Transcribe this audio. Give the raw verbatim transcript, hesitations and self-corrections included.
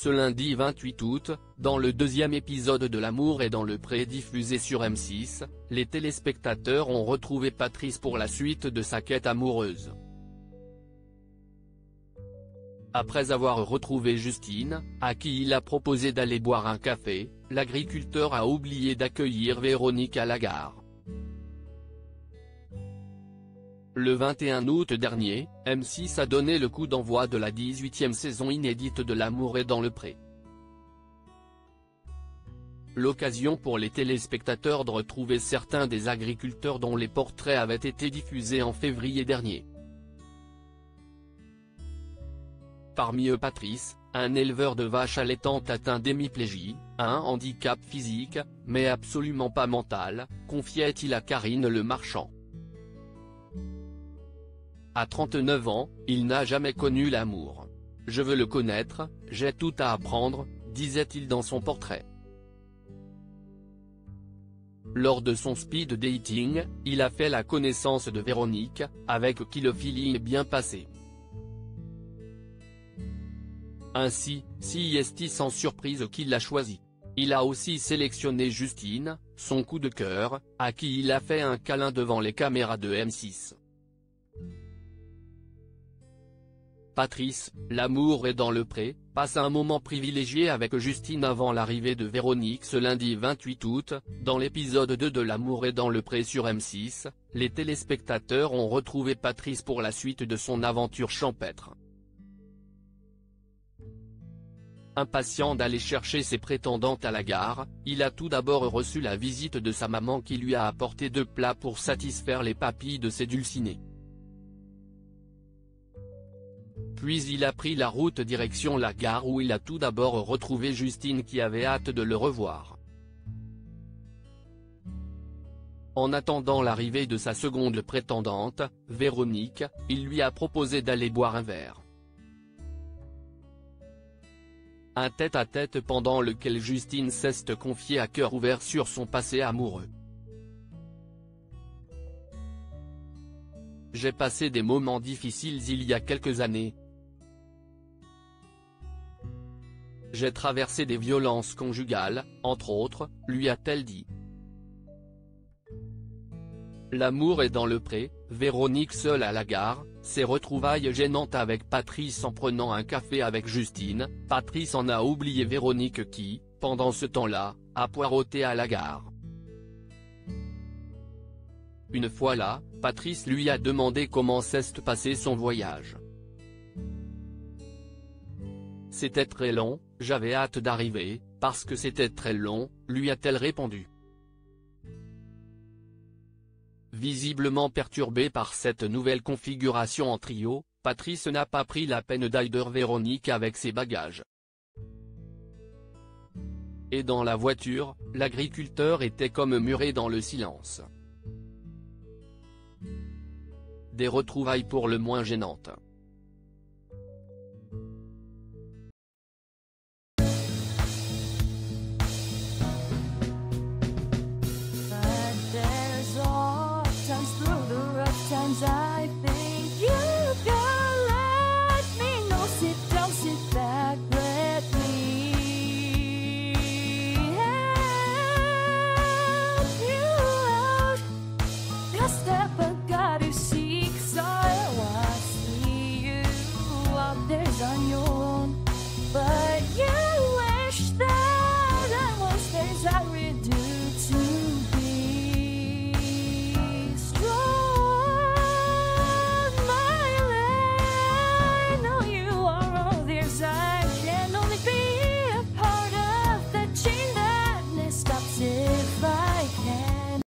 ce lundi vingt-huit août, dans le deuxième épisode de L'amour est dans le pré diffusé sur M six, les téléspectateurs ont retrouvé Patrice pour la suite de sa quête amoureuse. Après avoir retrouvé Justine, à qui il a proposé d'aller boire un café, l'agriculteur a oublié d'accueillir Véronique à la gare. Le vingt et un août dernier, M six a donné le coup d'envoi de la dix-huitième saison inédite de L'amour est dans le pré. L'occasion pour les téléspectateurs de retrouver certains des agriculteurs dont les portraits avaient été diffusés en février dernier. Parmi eux Patrice, un éleveur de vaches allaitantes atteint d'hémiplégie, un handicap physique, mais absolument pas mental, confiait-il à Karine Le Marchand. À trente-neuf ans, il n'a jamais connu l'amour. Je veux le connaître, j'ai tout à apprendre, disait-il dans son portrait. Lors de son speed dating, il a fait la connaissance de Véronique, avec qui le feeling est bien passé. Ainsi, si est sans surprise qu'il l'a choisi. Il a aussi sélectionné Justine, son coup de cœur, à qui il a fait un câlin devant les caméras de M six. Patrice, L'amour est dans le pré, passe un moment privilégié avec Justine avant l'arrivée de Véronique ce lundi vingt-huit août, dans l'épisode deux de L'amour est dans le pré sur M six, les téléspectateurs ont retrouvé Patrice pour la suite de son aventure champêtre. Impatient d'aller chercher ses prétendantes à la gare, il a tout d'abord reçu la visite de sa maman qui lui a apporté deux plats pour satisfaire les papilles de ses dulcinés. Puis il a pris la route direction la gare où il a tout d'abord retrouvé Justine qui avait hâte de le revoir. En attendant l'arrivée de sa seconde prétendante, Véronique, il lui a proposé d'aller boire un verre. Un tête-à-tête pendant lequel Justine s'est confiée à cœur ouvert sur son passé amoureux. J'ai passé des moments difficiles il y a quelques années. J'ai traversé des violences conjugales, entre autres, lui a-t-elle dit. L'amour est dans le pré, Véronique seule à la gare, ses retrouvailles gênantes avec Patrice en prenant un café avec Justine, Patrice en a oublié Véronique qui, pendant ce temps-là, a poireauté à la gare. Une fois là, Patrice lui a demandé comment s'est passé son voyage. C'était très long, j'avais hâte d'arriver, parce que c'était très long, lui a-t-elle répondu. Visiblement perturbé par cette nouvelle configuration en trio, Patrice n'a pas pris la peine d'aider Véronique avec ses bagages. Et dans la voiture, l'agriculteur était comme muré dans le silence. Des retrouvailles pour le moins gênantes. Times I feel